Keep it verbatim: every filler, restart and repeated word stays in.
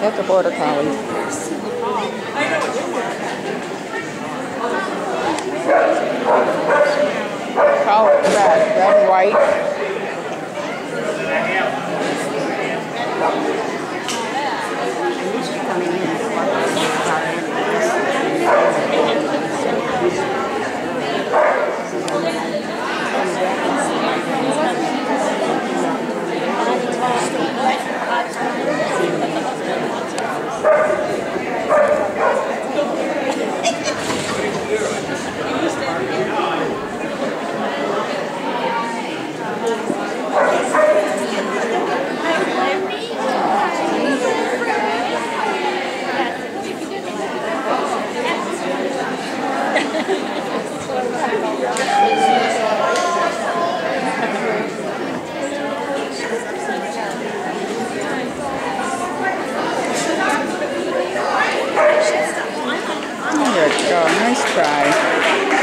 That's a border collie. Color red, red and white. There you go, nice try.